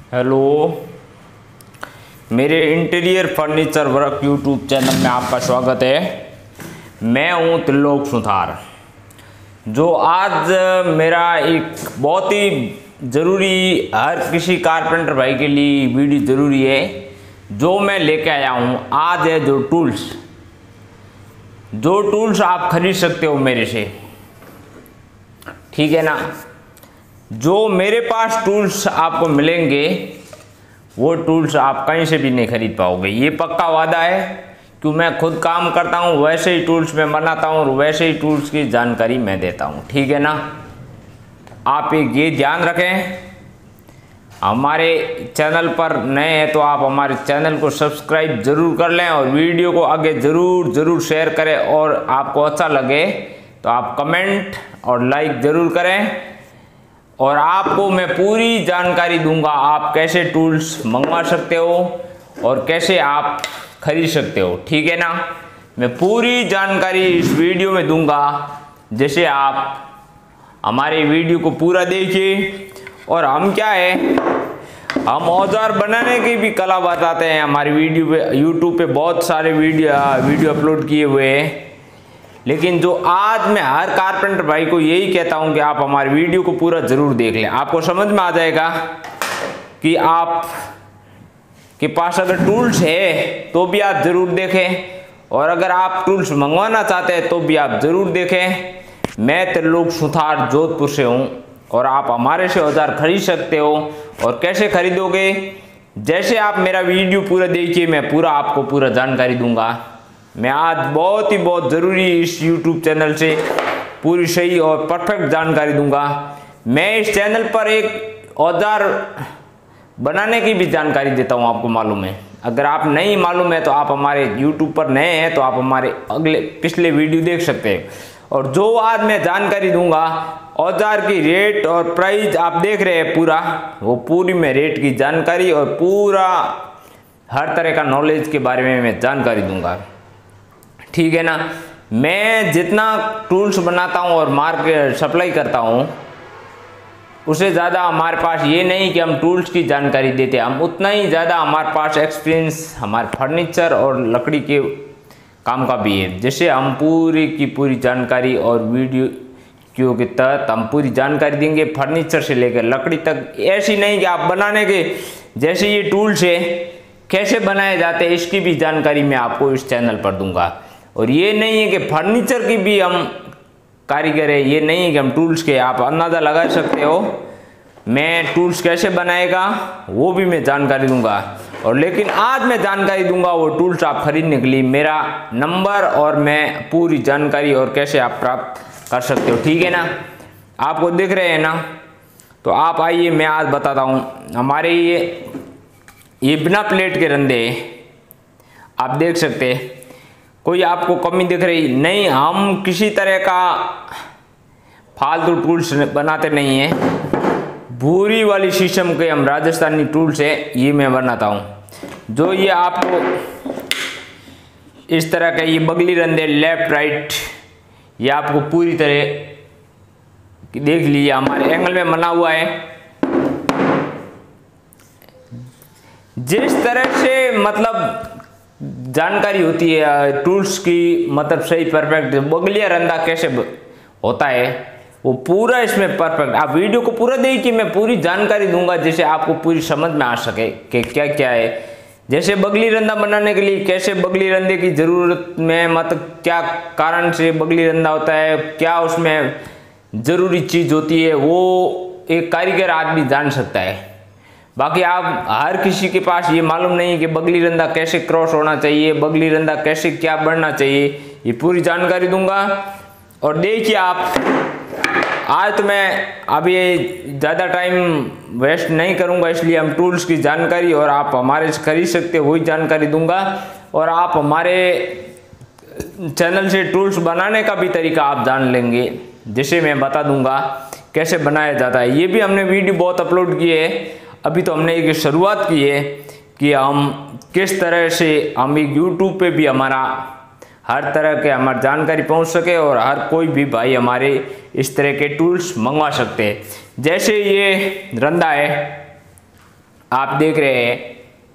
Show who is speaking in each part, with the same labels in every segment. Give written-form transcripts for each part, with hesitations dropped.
Speaker 1: Hello, मेरे interior furniture work YouTube channel में आपका स्वागत है। मैं हूं त्रिलोक सुथार। जो आज मेरा एक बहुत ही ज़रूरी, हर किसी कारपेंटर भाई के लिए वीडियो ज़रूरी है, जो मैं लेके आया हूं आज है जो टूल्स आप खरीद सकते हो मेरे से, ठीक है ना। जो मेरे पास टूल्स आपको मिलेंगे वो टूल्स आप कहीं से भी नहीं खरीद पाओगे, ये पक्का वादा है। क्यों, मैं खुद काम करता हूँ, वैसे ही टूल्स मैं बनाता हूँ और वैसे ही टूल्स की जानकारी मैं देता हूँ, ठीक है ना। आप एक ये ध्यान रखें, हमारे चैनल पर नए हैं तो आप हमारे चैनल को सब्सक्राइब ज़रूर कर लें और वीडियो को आगे ज़रूर शेयर करें, और आपको अच्छा लगे तो आप कमेंट और लाइक ज़रूर करें। और आपको मैं पूरी जानकारी दूंगा आप कैसे टूल्स मंगवा सकते हो और कैसे आप खरीद सकते हो, ठीक है ना। मैं पूरी जानकारी इस वीडियो में दूंगा, जैसे आप हमारे वीडियो को पूरा देखिए। और हम क्या है, हम औजार बनाने की भी कला बताते हैं। हमारी वीडियो पे, यूट्यूब पे बहुत सारे वीडियो अपलोड किए हुए हैं। लेकिन जो आज मैं हर कारपेंटर भाई को यही कहता हूं कि आप हमारे वीडियो को पूरा जरूर देख लें, आपको समझ में आ जाएगा कि आप के पास अगर टूल्स है तो भी आप जरूर देखें, और अगर आप टूल्स मंगवाना चाहते हैं तो भी आप जरूर देखें। मैं त्रिलोक सुथार जोधपुर से हूं और आप हमारे से औजार खरीद सकते हो। और कैसे खरीदोगे, जैसे आप मेरा वीडियो पूरा देखिए, मैं पूरा आपको पूरा जानकारी दूंगा। मैं आज बहुत ज़रूरी इस YouTube चैनल से पूरी सही और परफेक्ट जानकारी दूंगा। मैं इस चैनल पर एक औजार बनाने की भी जानकारी देता हूं, आपको मालूम है। अगर आप नहीं मालूम है तो आप हमारे YouTube पर नए हैं तो आप हमारे पिछले वीडियो देख सकते हैं। और जो आज मैं जानकारी दूंगा, औजार की रेट और प्राइस आप देख रहे हैं पूरा, वो पूरी मैं रेट की जानकारी और पूरा हर तरह का नॉलेज के बारे में मैं जानकारी दूंगा, ठीक है ना। मैं जितना टूल्स बनाता हूं और मार्केट सप्लाई करता हूं, उससे ज़्यादा हमारे पास ये नहीं कि हम टूल्स की जानकारी देते, हम उतना ही ज़्यादा हमारे पास एक्सपीरियंस हमारे फर्नीचर और लकड़ी के काम का भी है। जैसे हम पूरी की पूरी जानकारी और वीडियो के तहत हम पूरी जानकारी देंगे, फर्नीचर से लेकर लकड़ी तक। ऐसी नहीं कि आप बनाने के, जैसे ये टूल्स है कैसे बनाए जाते हैं, इसकी भी जानकारी मैं आपको इस चैनल पर दूंगा। और ये नहीं है कि फर्नीचर की भी हम कारीगर है, ये नहीं है कि हम टूल्स के, आप अंदाज़ा लगा सकते हो मैं टूल्स कैसे बनाएगा वो भी मैं जानकारी दूंगा। और लेकिन आज मैं जानकारी दूंगा वो टूल्स आप खरीदने के लिए मेरा नंबर और मैं पूरी जानकारी और कैसे आप प्राप्त कर सकते हो, ठीक है ना। आपको दिख रहे हैं ना, तो आप आइए मैं आज बताता हूँ। हमारे ये बिना प्लेट के रंधे आप देख सकते हैं, कोई आपको कमी दिख रही नहीं। हम किसी तरह का फालतू टूल्स बनाते नहीं हैं। भूरी वाली शीशम के हम राजस्थानी टूल्स है, ये मैं बनाता हूँ। जो ये आपको इस तरह का ये बगली रंधे लेफ्ट राइट, ये आपको पूरी तरह देख लीजिए हमारे एंगल में बना हुआ है। जिस तरह से मतलब जानकारी होती है टूल्स की, मतलब सही परफेक्ट बगलिया रंधा कैसे होता है वो पूरा इसमें परफेक्ट। आप वीडियो को पूरा देखिए, मैं पूरी जानकारी दूंगा जिससे आपको पूरी समझ में आ सके कि क्या क्या है। जैसे बगली रंधा बनाने के लिए कैसे बगली रंधे की जरूरत में, मतलब क्या कारण से बगली रंधा होता है, क्या उसमें जरूरी चीज होती है, वो एक कारीगर आदमी जान सकता है। बाकी आप हर किसी के पास ये मालूम नहीं है कि बगली रंधा कैसे क्रॉस होना चाहिए, बगली रंधा कैसे क्या बढ़ना चाहिए, ये पूरी जानकारी दूंगा। और देखिए आप, आज तो मैं अभी ज़्यादा टाइम वेस्ट नहीं करूंगा, इसलिए हम टूल्स की जानकारी और आप हमारे से खरीद सकते वही जानकारी दूंगा। और आप हमारे चैनल से टूल्स बनाने का भी तरीका आप जान लेंगे, जिसे मैं बता दूंगा कैसे बनाया जाता है। ये भी हमने वीडियो बहुत अपलोड किए है, अभी तो हमने एक शुरुआत की है कि हम किस तरह से हम एक यूट्यूब पे भी हमारा हर तरह के हमारी जानकारी पहुंच सके और हर कोई भी भाई हमारे इस तरह के टूल्स मंगवा सकते हैं। जैसे ये रंधा है, आप देख रहे हैं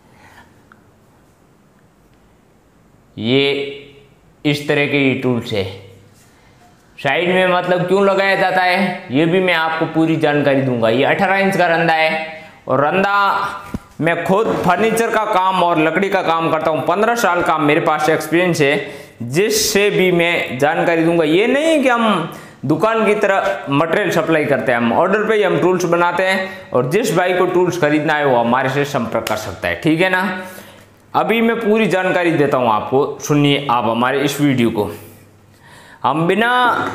Speaker 1: ये इस तरह के ये टूल्स है। साइड में मतलब क्यों लगाया जाता है ये भी मैं आपको पूरी जानकारी दूंगा। ये 18 इंच का रंदा है और रंदा मैं खुद फर्नीचर का काम और लकड़ी का काम करता हूँ। 15 साल का मेरे पास एक्सपीरियंस है, जिससे भी मैं जानकारी दूंगा। ये नहीं कि हम दुकान की तरह मटेरियल सप्लाई करते हैं, हम ऑर्डर पे ही हम टूल्स बनाते हैं और जिस भाई को टूल्स खरीदना है वो हमारे से संपर्क कर सकता है, ठीक है ना। अभी मैं पूरी जानकारी देता हूँ आपको, सुनिए आप हमारे इस वीडियो को। हम बिना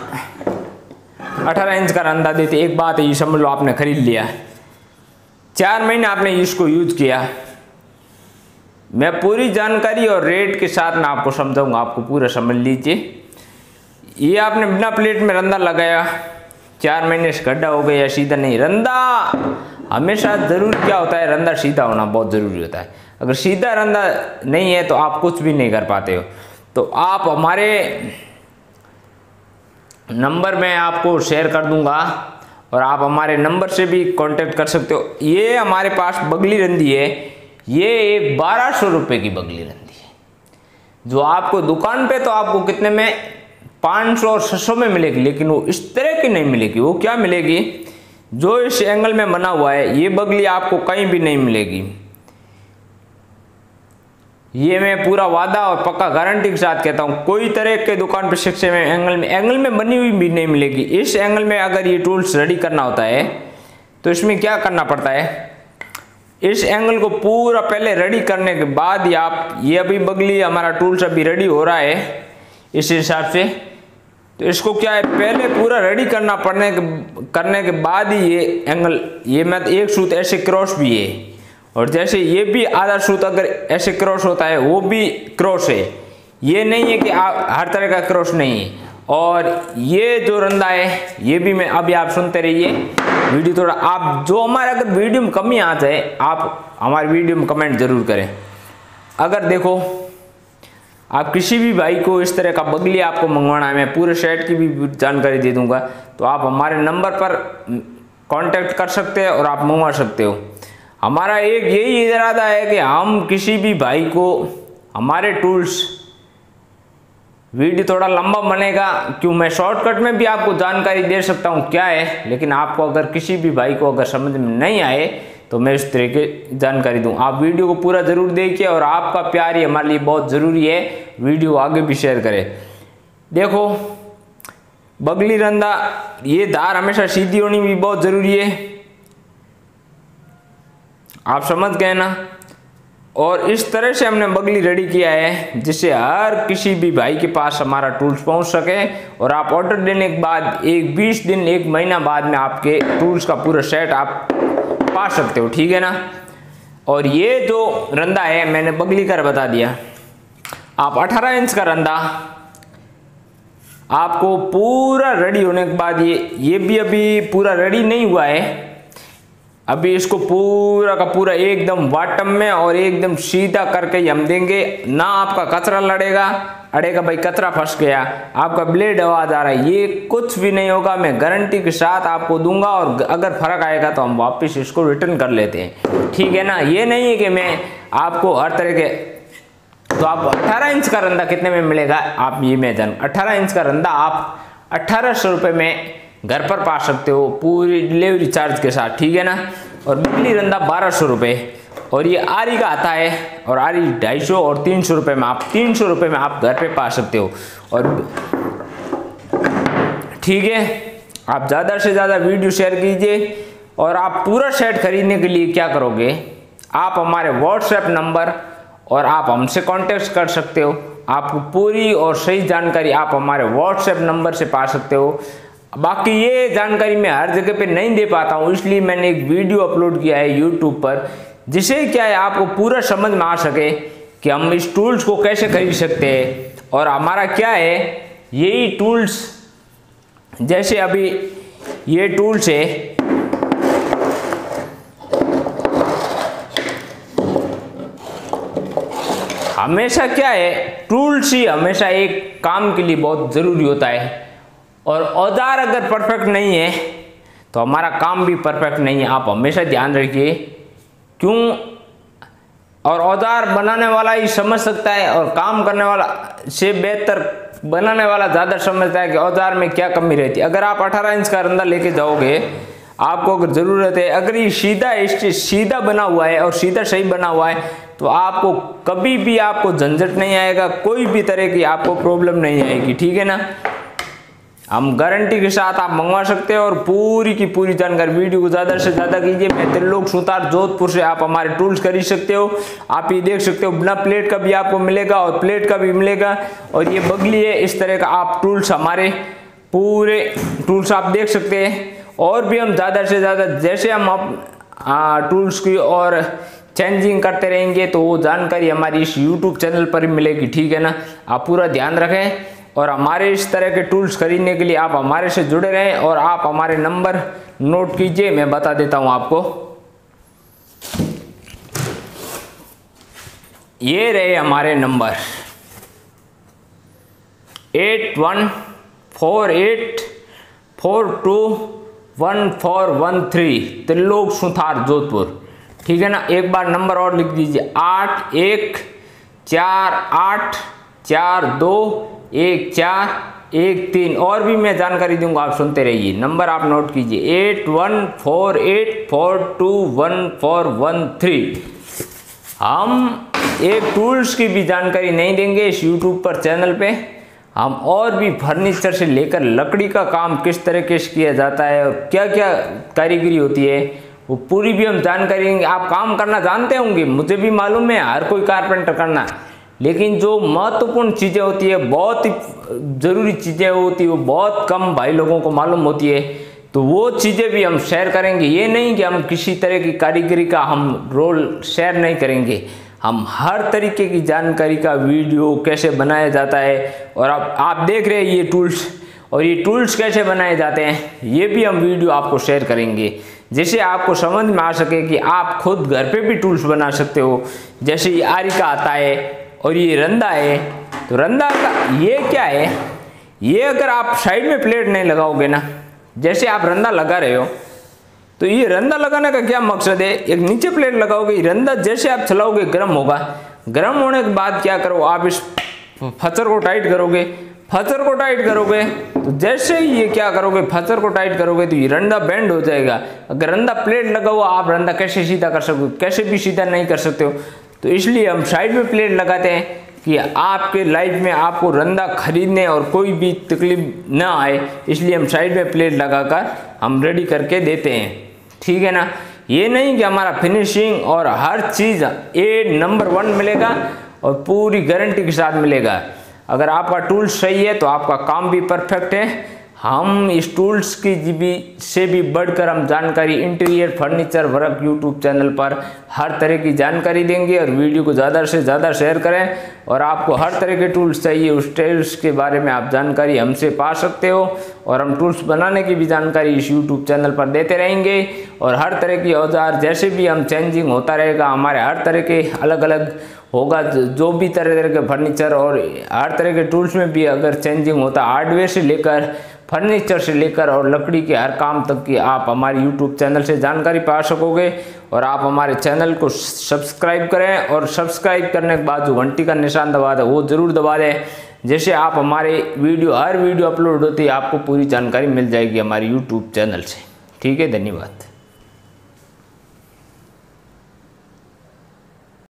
Speaker 1: 18 इंच का रंदा देते, एक बात है ये समझ लो, आपने खरीद लिया, 4 महीने आपने इसको यूज किया, मैं पूरी जानकारी और रेट के साथ मैं आपको समझाऊंगा, आपको पूरा समझ लीजिए। ये आपने बिना प्लेट में रंदा लगाया, 4 महीने से गड्ढा हो गया, सीधा नहीं। रंदा हमेशा जरूर क्या होता है, रंदा सीधा होना बहुत जरूरी होता है। अगर सीधा रंदा नहीं है तो आप कुछ भी नहीं कर पाते हो। तो आप हमारे नंबर में आपको शेयर कर दूंगा और आप हमारे नंबर से भी कांटेक्ट कर सकते हो। ये हमारे पास बगली रंदी है, ये एक 1200 रुपये की बगली रंदी है, जो आपको दुकान पे तो आपको कितने में 500 और 600 में मिलेगी, लेकिन वो इस तरह की नहीं मिलेगी। वो क्या मिलेगी, जो इस एंगल में बना हुआ है ये बगली आपको कहीं भी नहीं मिलेगी। ये मैं पूरा वादा और पक्का गारंटी के साथ कहता हूँ, कोई तरह के दुकान पे 6 में एंगल में बनी हुई भी नहीं मिलेगी। इस एंगल में अगर ये टूल्स रेडी करना होता है तो इसमें क्या करना पड़ता है, इस एंगल को पूरा पहले रेडी करने के बाद ही आप, ये अभी बगली हमारा टूल्स अभी रेडी हो रहा है इस हिसाब से, तो इसको क्या है पहले पूरा रेडी करने के बाद ही ये एंगल, ये मैं एक सूत ऐसे क्रॉस भी है, और जैसे ये भी आधा सूत अगर ऐसे क्रॉस होता है वो भी क्रॉस है। ये नहीं है कि हर तरह का क्रॉस नहीं है। और ये जो रंदा है ये भी मैं, अभी आप सुनते रहिए वीडियो थोड़ा, आप जो हमारे अगर वीडियो में कमी आ जाए आप हमारे वीडियो में कमेंट जरूर करें। अगर देखो आप किसी भी भाई को इस तरह का बगली आपको मंगवाना है, मैं पूरे सेट की भी जानकारी दे दूंगा, तो आप हमारे नंबर पर कांटेक्ट कर सकते हैं और आप मंगवा सकते हो। हमारा एक यही इरादा है कि हम किसी भी भाई को हमारे टूल्स, वीडियो थोड़ा लंबा बनेगा क्यों, मैं शॉर्टकट में भी आपको जानकारी दे सकता हूँ क्या है, लेकिन आपको अगर किसी भी भाई को अगर समझ में नहीं आए तो मैं इस तरह की जानकारी दूँ। आप वीडियो को पूरा ज़रूर देखिए और आपका प्यार ही हमारे लिए बहुत ज़रूरी है, वीडियो आगे भी शेयर करें। देखो बगली रंदा, ये धार हमेशा सीधी होनी भी बहुत ज़रूरी है, आप समझ गए ना। और इस तरह से हमने बगली रेडी किया है जिससे हर किसी भी भाई के पास हमारा टूल्स पहुंच सके, और आप ऑर्डर देने के बाद एक 20 दिन 1 महीना बाद में आपके टूल्स का पूरा सेट आप पा सकते हो, ठीक है ना। और ये जो रंदा है मैंने बगली कर बता दिया, आप 18 इंच का रंदा आपको पूरा रेडी होने के बाद, ये भी अभी पूरा रेडी नहीं हुआ है, अभी इसको पूरा का पूरा एकदम बॉटम में और एकदम सीधा करके ही हम देंगे। ना आपका कचरा अड़ेगा भाई कचरा फंस गया, आपका ब्लेड आवाज आ रहा है, ये कुछ भी नहीं होगा, मैं गारंटी के साथ आपको दूंगा। और अगर फर्क आएगा तो हम वापस इसको रिटर्न कर लेते हैं, ठीक है ना। ये नहीं है कि मैं आपको हर तरह के, तो आप 18 इंच का रंदा कितने में मिलेगा आप ये मैं जान, 18 इंच का रंदा आप 1800 रुपये में घर पर पा सकते हो पूरी डिलीवरी चार्ज के साथ, ठीक है ना। और बिजली रंदा 1200 रुपये, और ये आरी का आता है, और आरी 250 और 300 रुपये में, आप 300 रुपये में आप घर पे पा सकते हो। और ठीक है, आप ज़्यादा से ज़्यादा वीडियो शेयर कीजिए। और आप पूरा सेट खरीदने के लिए क्या करोगे, आप हमारे व्हाट्सएप नंबर और आप हमसे कांटेक्ट कर सकते हो। आपको पूरी और सही जानकारी आप हमारे व्हाट्सएप नंबर से पा सकते हो। बाकी ये जानकारी मैं हर जगह पे नहीं दे पाता हूँ, इसलिए मैंने एक वीडियो अपलोड किया है यूट्यूब पर, जिसे क्या है आपको पूरा समझ में आ सके कि हम इस टूल्स को कैसे खरीद सकते हैं। और हमारा क्या है, यही टूल्स, जैसे अभी ये टूल्स है, हमेशा क्या है, टूल्स ही हमेशा एक काम के लिए बहुत ज़रूरी होता है। और औजार अगर परफेक्ट नहीं है तो हमारा काम भी परफेक्ट नहीं है। आप हमेशा ध्यान रखिए क्यों, और औजार बनाने वाला ही समझ सकता है और काम करने वाला से बेहतर बनाने वाला ज़्यादा समझता है कि औजार में क्या कमी रहती है। अगर आप 18 इंच का रंदा लेके जाओगे, आपको अगर ज़रूरत है, अगर ये सीधा बना हुआ है और सीधा सही बना हुआ है, तो आपको कभी भी आपको झंझट नहीं आएगा, कोई भी तरह की आपको प्रॉब्लम नहीं आएगी। ठीक है ना, हम गारंटी के साथ आप मंगवा सकते हो और पूरी की पूरी जानकारी। वीडियो को ज़्यादा से ज़्यादा कीजिए। मैं त्रिलोक सुतार जोधपुर से आप हमारे टूल्स खरीद सकते हो। आप ये देख सकते हो, बिना प्लेट का भी आपको मिलेगा और प्लेट का भी मिलेगा। और ये बगली है, इस तरह का आप टूल्स, हमारे पूरे टूल्स आप देख सकते हैं। और भी हम ज़्यादा से ज़्यादा जैसे हम टूल्स की और चेंजिंग करते रहेंगे, तो वो जानकारी हमारी इस यूट्यूब चैनल पर ही मिलेगी। ठीक है ना, आप पूरा ध्यान रखें। और हमारे इस तरह के टूल्स खरीदने के लिए आप हमारे से जुड़े रहें और आप हमारे नंबर नोट कीजिए, मैं बता देता हूं आपको। ये रहे हमारे नंबर 8148421413 त्रिलोक सुतार जोधपुर। ठीक है ना, एक बार नंबर और लिख दीजिए, 8148421413। और भी मैं जानकारी दूंगा, आप सुनते रहिए। नंबर आप नोट कीजिए, 8148421413। हम एक टूल्स की भी जानकारी नहीं देंगे इस यूट्यूब पर चैनल पे। हम और भी फर्नीचर से लेकर लकड़ी का काम किस तरीके से किया जाता है और क्या क्या कारीगरी होती है, वो पूरी भी हम जानकारी देंगे। आप काम करना जानते होंगे, मुझे भी मालूम है, हर कोई कारपेंटर करना, लेकिन जो महत्वपूर्ण चीज़ें होती है, बहुत ही ज़रूरी चीज़ें होती है, वो बहुत कम भाई लोगों को मालूम होती है। तो वो चीज़ें भी हम शेयर करेंगे। ये नहीं कि हम किसी तरह की कारीगरी का हम रोल शेयर नहीं करेंगे। हम हर तरीके की जानकारी का वीडियो कैसे बनाया जाता है, और आप देख रहे हैं ये टूल्स, और ये टूल्स कैसे बनाए जाते हैं, ये भी हम वीडियो आपको शेयर करेंगे, जिससे आपको समझ में आ सके कि आप खुद घर पे भी टूल्स बना सकते हो। जैसे ये आरी का आता है और ये रंदा है। तो रंदा का ये क्या है, ये अगर आप साइड में प्लेट नहीं लगाओगे ना, जैसे आप रंदा लगा रहे हो, तो ये रंदा लगाने का क्या मकसद है, एक नीचे प्लेट लगाओगे, रंदा जैसे आप चलाओगे गर्म होगा। गर्म होने के बाद क्या करो, आप इस फचर को टाइट करोगे। फचर को टाइट करोगे तो जैसे ही ये क्या करोगे, फचर को टाइट करोगे, तो ये रंदा बेंड हो जाएगा। अगर रंदा प्लेट लगा हुआ, आप रंदा कैसे सीधा कर सकते हो, कैसे भी सीधा नहीं कर सकते हो। तो इसलिए हम साइड में प्लेट लगाते हैं कि आपके लाइफ में आपको रंदा खरीदने और कोई भी तकलीफ ना आए, इसलिए हम साइड में प्लेट लगाकर हम रेडी करके देते हैं। ठीक है ना, ये नहीं कि हमारा फिनिशिंग और हर चीज़ नंबर 1 मिलेगा और पूरी गारंटी के साथ मिलेगा। अगर आपका टूल सही है तो आपका काम भी परफेक्ट है। हम इस टूल्स की से भी बढ़कर हम जानकारी interior furniture work YouTube channel पर हर तरह की जानकारी देंगे। और वीडियो को ज़्यादा से ज़्यादा शेयर करें, और आपको हर तरह के टूल्स चाहिए, उस टूल्स के बारे में आप जानकारी हमसे पा सकते हो। और हम टूल्स बनाने की भी जानकारी इस यूट्यूब चैनल पर देते रहेंगे। और हर तरह की औजार जैसे भी हम चेंजिंग होता रहेगा, हमारे हर तरह के अलग अलग होगा, जो भी तरह के फर्नीचर और हर तरह के टूल्स में भी अगर चेंजिंग होता, हार्डवेयर से लेकर फर्नीचर से लेकर और लकड़ी के हर काम तक की आप हमारे यूट्यूब चैनल से जानकारी पा सकोगे। और आप हमारे चैनल को सब्सक्राइब करें, और सब्सक्राइब करने के बाद जो घंटी का निशान दबा दें वो ज़रूर दबा दें, जैसे आप हमारे हर वीडियो अपलोड होती है आपको पूरी जानकारी मिल जाएगी हमारे यूट्यूब चैनल से। ठीक है, धन्यवाद।